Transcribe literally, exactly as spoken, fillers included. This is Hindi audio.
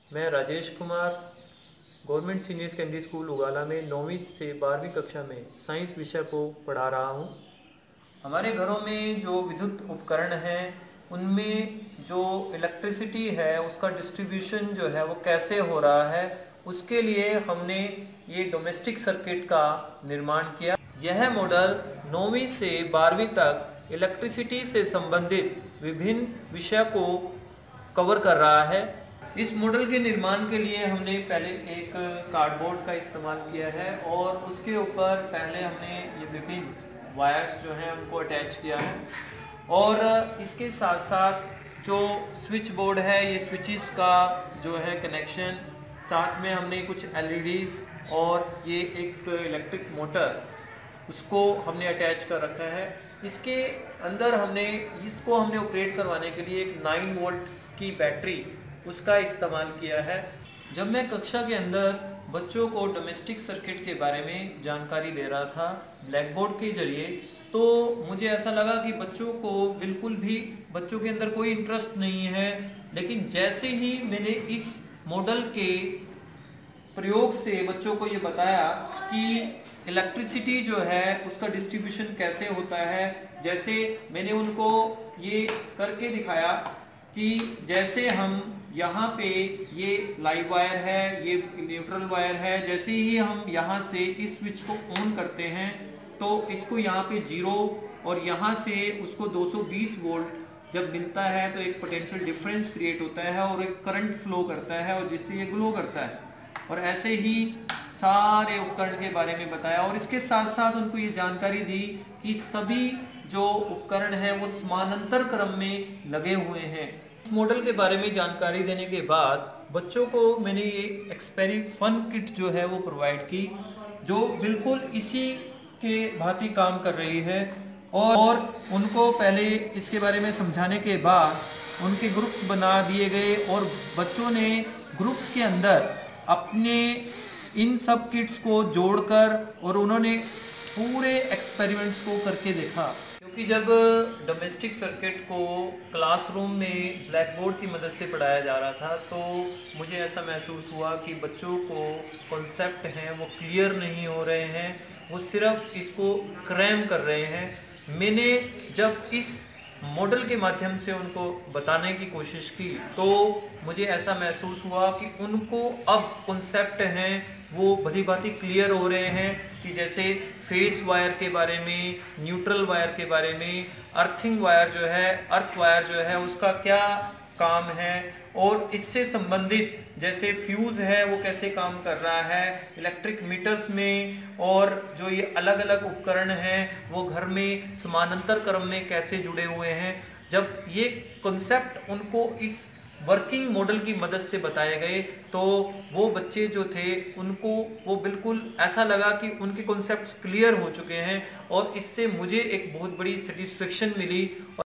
मैं Rajesh Kumar government senior secondary school Ugala में नौवीं से बारहवीं कक्षा में साइंस विषय को पढ़ा रहा हूँ। हमारे घरों में जो विद्युत उपकरण हैं उनमें जो इलेक्ट्रिसिटी है उसका डिस्ट्रीब्यूशन जो है वो कैसे हो रहा है, उसके लिए हमने ये डोमेस्टिक सर्किट का निर्माण किया। यह मॉडल नौवीं से बारहवीं तक इलेक्ट्रिसिटी से संबंधित विभिन्न विषय को कवर कर रहा है। इस मॉडल के निर्माण के लिए हमने पहले एक कार्डबोर्ड का इस्तेमाल किया है और उसके ऊपर पहले हमने ये विभिन्न वायर्स जो हैं उनको अटैच किया है और इसके साथ साथ जो स्विच बोर्ड है ये स्विचेस का जो है कनेक्शन, साथ में हमने कुछ एलईडीज और ये एक इलेक्ट्रिक मोटर उसको हमने अटैच कर रखा है। इसके अंदर हमने इसको हमने ऑपरेट करवाने के लिए एक नाइन वोल्ट की बैटरी उसका इस्तेमाल किया है। जब मैं कक्षा के अंदर बच्चों को डोमेस्टिक सर्किट के बारे में जानकारी दे रहा था ब्लैक बोर्ड के जरिए, तो मुझे ऐसा लगा कि बच्चों को बिल्कुल भी बच्चों के अंदर कोई इंटरेस्ट नहीं है। लेकिन जैसे ही मैंने इस मॉडल के प्रयोग से बच्चों को ये बताया कि इलेक्ट्रिसिटी जो है उसका डिस्ट्रीब्यूशन कैसे होता है, जैसे मैंने उनको ये करके दिखाया कि जैसे हम यहाँ पे ये लाइव वायर है, ये न्यूट्रल वायर है, जैसे ही हम यहाँ से इस स्विच को ऑन करते हैं तो इसको यहाँ पे जीरो और यहाँ से उसको दो सौ बीस वोल्ट जब मिलता है तो एक पोटेंशियल डिफरेंस क्रिएट होता है और एक करंट फ्लो करता है और जिससे ये ग्लो करता है। और ऐसे ही सारे उपकरण के बारे में बताया और इसके साथ साथ उनको ये जानकारी दी कि सभी जो उपकरण हैं वो समानांतर क्रम में लगे हुए हैं। इस मॉडल के बारे में जानकारी देने के बाद बच्चों को मैंने ये एक्सपेरी फन किट जो है वो प्रोवाइड की, जो बिल्कुल इसी के भांति काम कर रही है। और, और उनको पहले इसके बारे में समझाने के बाद उनके ग्रुप्स बना दिए गए और बच्चों ने ग्रुप्स के अंदर अपने इन सब किट्स को जोड़कर और उन्होंने पूरे एक्सपेरिमेंट्स को करके देखा। क्योंकि जब डोमेस्टिक सर्किट को क्लासरूम में ब्लैक बोर्ड की मदद से पढ़ाया जा रहा था तो मुझे ऐसा महसूस हुआ कि बच्चों को कॉन्सेप्ट हैं वो क्लियर नहीं हो रहे हैं, वो सिर्फ इसको क्रैम कर रहे हैं। मैंने जब इस मॉडल के माध्यम से उनको बताने की कोशिश की तो मुझे ऐसा महसूस हुआ कि उनको अब कॉन्सेप्ट हैं वो भली भांति क्लियर हो रहे हैं कि जैसे फेस वायर के बारे में, न्यूट्रल वायर के बारे में, अर्थिंग वायर जो है, अर्थ वायर जो है उसका क्या काम है और इससे संबंधित जैसे फ्यूज़ है वो कैसे काम कर रहा है इलेक्ट्रिक मीटर्स में, और जो ये अलग अलग उपकरण हैं वो घर में समानांतर क्रम में कैसे जुड़े हुए हैं। जब ये कॉन्सेप्ट उनको इस वर्किंग मॉडल की मदद से बताए गए तो वो बच्चे जो थे उनको वो बिल्कुल ऐसा लगा कि उनके कॉन्सेप्ट्स क्लियर हो चुके हैं और इससे मुझे एक बहुत बड़ी सेटिस्फेक्शन मिली।